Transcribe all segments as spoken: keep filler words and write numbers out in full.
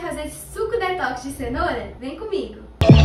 fazer esse suco detox de cenoura? Vem comigo!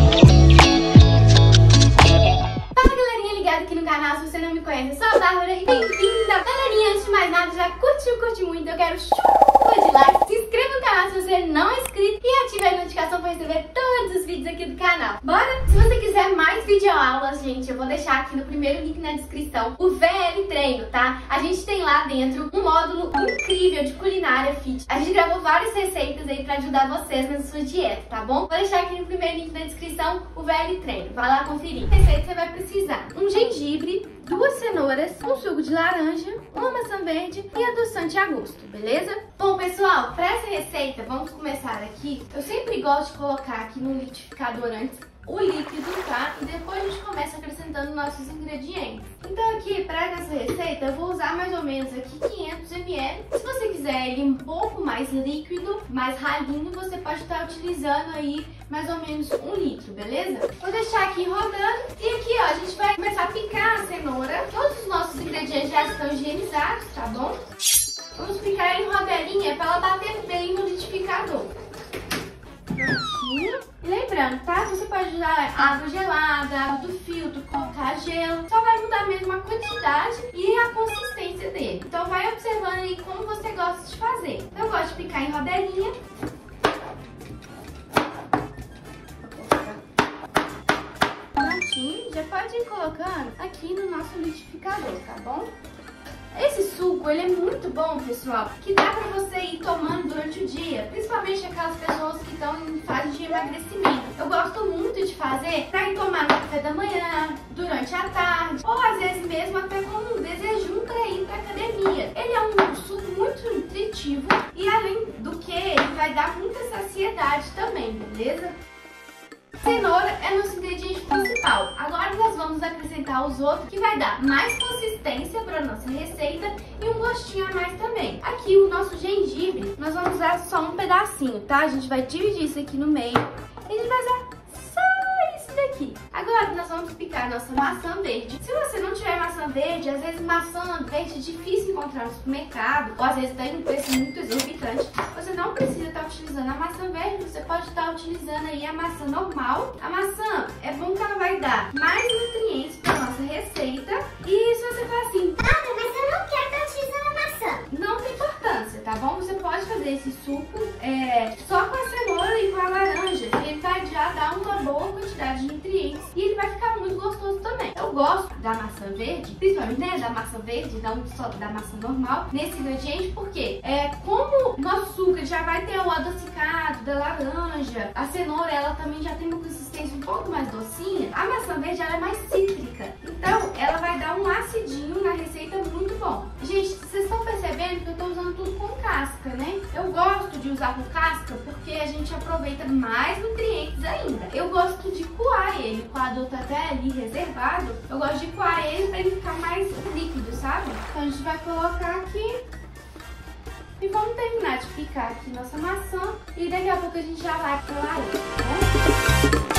Fala galerinha ligada aqui no canal, se você não me conhece, eu sou a Bárbara e bem-vinda! Galerinha, antes de mais nada, já curtiu, curte muito, eu quero chuva de like, se inscreva no canal se você não é inscrito e ative a notificação para receber todos os vídeos aqui do canal. Bora? Se você quiser mais videoaulas, gente, eu vou deixar aqui no primeiro link na descrição o V L Treino, tá? A gente tem lá dentro um módulo incrível de culinária fit. A gente gravou várias receitas aí pra ajudar vocês na sua dieta, tá bom? Vou deixar aqui no primeiro link na descrição o V L Treino. Vai lá conferir. Receita você vai precisar: um gengibre, duas cenouras, um suco de laranja, uma maçã verde e adoçante a gosto, beleza? Bom, pessoal, para essa receita, vamos começar aqui. Eu sempre gosto de colocar aqui no liquidificador antes o líquido, tá? E depois a gente começa acrescentando nossos ingredientes. Então aqui, para essa receita, eu vou usar mais ou menos aqui quinhentos mililitros. Se você quiser ele um pouco mais líquido, mais ralinho, você pode estar utilizando aí mais ou menos um litro, beleza? Vou deixar aqui rodando. E aqui, ó, a gente vai começar a picar a cenoura. Todos os nossos ingredientes já estão higienizados, tá bom? Vamos picar em rodelinha para ela bater bem no liquidificador. Prontinho. E lembrando, tá? Você pode usar água gelada, água do filtro, colocar gelo. Só vai mudar mesmo a quantidade e a consistência dele. Então vai observando aí como você gosta de fazer. Então, eu gosto de picar em rodelinha. Prontinho. Já pode ir colocando aqui no nosso liquidificador, tá bom? Esse suco, ele é muito bom, pessoal, que dá pra você ir tomando durante o dia, principalmente aquelas pessoas que estão em fase de emagrecimento. Eu gosto muito de fazer pra ir tomar no café da manhã, durante a tarde, ou às vezes mesmo até como um desejum pra ir pra academia. Ele é um suco muito nutritivo e além do que, ele vai dar muita saciedade também, beleza? Cenoura é nosso ingrediente principal. Agora nós vamos acrescentar os outros, que vai dar mais consistência para nossa receita e um gostinho a mais também. Aqui o nosso gengibre, nós vamos usar só um pedacinho, tá? A gente vai dividir isso aqui no meio e a gente vai usar só isso daqui. Agora nós vamos picar nossa maçã verde. Se você não tiver maçã verde, às vezes maçã verde é difícil encontrar no supermercado, ou às vezes tem um preço muito exorbitante. Você não precisa estar utilizando a maçã verde, você pode estar utilizando aí a maçã normal. A maçã é bom que ela vai dar mais nutrientes para nossa receita. E se você falar assim, ah, mas eu não quero estar utilizando a maçã, não tem importância, tá bom? Você pode fazer esse suco é, só com a cenoura e com a laranja, que ele vai já dar uma boa quantidade de nutrientes e ele vai ficar muito gostoso também. Eu gosto da maçã verde, principalmente né, da maçã verde, não só da maçã normal, nesse ingrediente, porque é, como o nosso suco já vai ter o adocicado da laranja, a cenoura ela também já tem uma consistência um pouco mais docinha, a maçã verde ela é mais cítrica, então ela vai dar um acidinho na receita muito bom. Gente, vocês estão percebendo que eu tô usando tudo com casca, né? Eu gosto de usar com casca porque a gente aproveita mais nutrientes ainda. Eu gosto de coar ele, o coador tá até ali reservado, eu gosto de coar ele pra ele ficar mais líquido, sabe? Então a gente vai colocar aqui e vamos terminar de picar aqui nossa maçã e daqui a pouco a gente já vai pra laranja, né?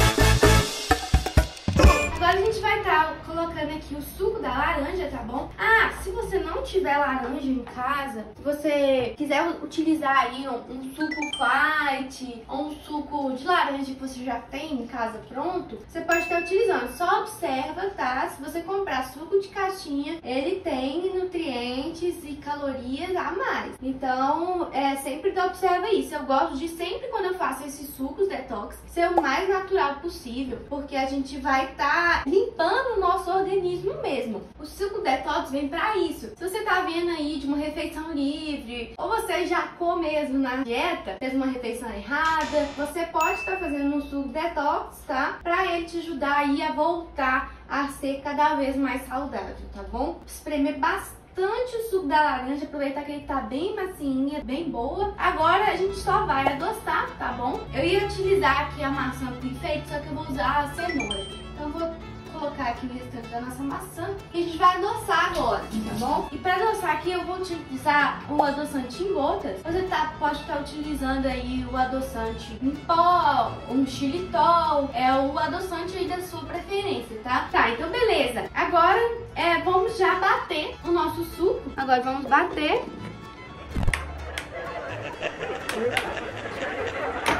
Agora a gente vai estar colocando aqui o suco da laranja, tá bom? Ah, se você não tiver laranja em casa, se você quiser utilizar aí um, um suco light ou um suco de laranja que você já tem em casa pronto, você pode estar utilizando. Só observa, tá? Se você comprar suco de caixinha, ele tem nutrientes e calorias a mais. Então, é, sempre observa isso. Eu gosto de sempre, quando eu faço esses sucos detox, ser o mais natural possível, porque a gente vai estar limpando o nosso organismo mesmo. O suco detox vem pra isso. Se você tá vendo aí de uma refeição livre, ou você já come mesmo na dieta, fez uma refeição errada, você pode estar fazendo um suco detox, tá? Pra ele te ajudar aí a voltar a ser cada vez mais saudável, tá bom? Espremer bastante o suco da laranja, aproveitar que ele tá bem macinha, bem boa. Agora a gente só vai adoçar, tá bom? Eu ia utilizar aqui a maçã pro enfeite, só que eu vou usar a cenoura. Então eu vou colocar aqui o restante da nossa maçã e a gente vai adoçar agora, tá bom? E para adoçar aqui eu vou utilizar um adoçante em gotas. Você tá, pode estar utilizando aí o adoçante em pó, um xilitol, é o adoçante aí da sua preferência, tá? Tá, então beleza. Agora é, vamos já bater o nosso suco. Agora vamos bater.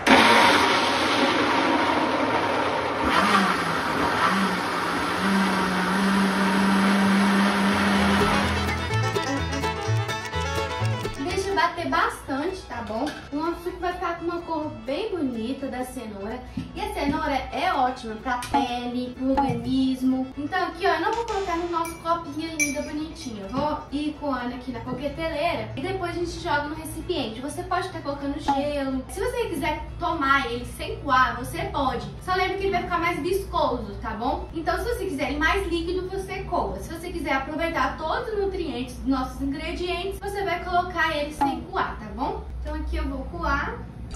nosso suco vai ficar com uma cor bem bonita da cenoura. E a cenoura é ótima pra pele, pro organismo. Então aqui, ó, eu não vou colocar no nosso copinho ainda bonitinho. Eu vou ir coando aqui na coqueteleira e depois a gente joga no recipiente. Você pode estar colocando gelo. Se você quiser tomar ele sem coar, você pode. Só lembra que ele vai ficar mais viscoso, tá bom? Então se você quiser ele mais líquido, você coa. Se você quiser aproveitar todos os nutrientes dos nossos ingredientes, você vai colocar ele sem coar, tá bom? Então aqui eu vou coar.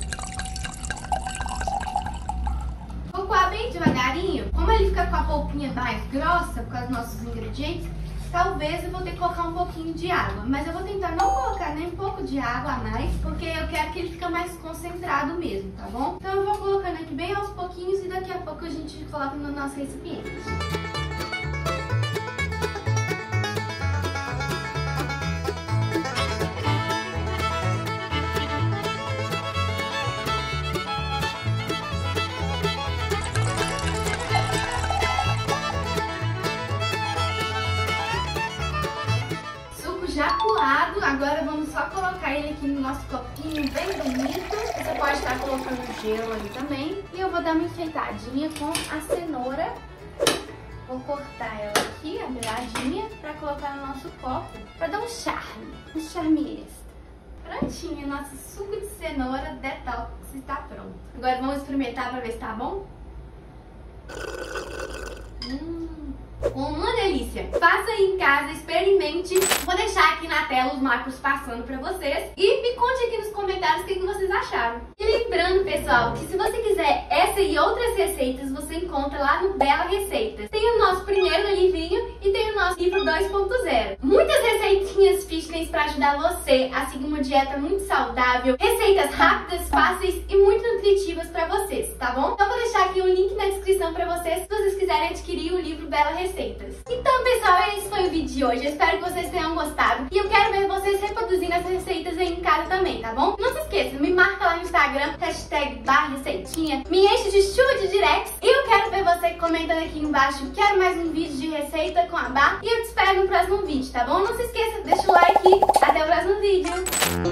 Vou coar bem devagarinho. Como ele fica com a polpinha mais grossa por causa dos nossos ingredientes, talvez eu vou ter que colocar um pouquinho de água. Mas eu vou tentar não colocar nem um pouco de água a mais, porque eu quero que ele fique mais concentrado mesmo, tá bom? Então eu vou colocando aqui bem aos pouquinhos e daqui a pouco a gente coloca no nosso recipiente. Já coado, agora vamos só colocar ele aqui no nosso copinho bem bonito. Você pode estar colocando gelo ali também. E eu vou dar uma enfeitadinha com a cenoura. Vou cortar ela aqui, a beiradinha, pra colocar no nosso copo, pra dar um charme, um charme extra. Prontinho, nosso suco de cenoura detox está pronto. Agora vamos experimentar pra ver se tá bom? Hum... Uma delícia! Faça aí em casa, experimente. Vou deixar aqui na tela os macros passando pra vocês. E me conte aqui nos comentários o que vocês acharam. E lembrando, pessoal, que se você quiser essa e outras receitas, você encontra lá no Bela Receitas. Tem o nosso primeiro livrinho e tem o nosso livro dois ponto zero. Muitas receitinhas fitness pra ajudar você a seguir uma dieta muito saudável. Receitas rápidas, fáceis e muito nutritivas pra vocês, tá bom? Então vou deixar aqui um link na descrição pra vocês, se vocês quiserem adquirir o livro Bela Receitas. Então, pessoal, esse foi o vídeo de hoje. Eu espero que vocês tenham gostado. E eu quero ver vocês reproduzindo essas receitas aí em casa também, tá bom? Não se esqueça, me marca lá no Instagram, hashtag barra receitinha. Me enche de chuva de directs. E eu quero ver você comentando aqui embaixo, quero mais um vídeo de receita com a Bá. E eu te espero no próximo vídeo, tá bom? Não se esqueça, deixa o like. Até o próximo vídeo.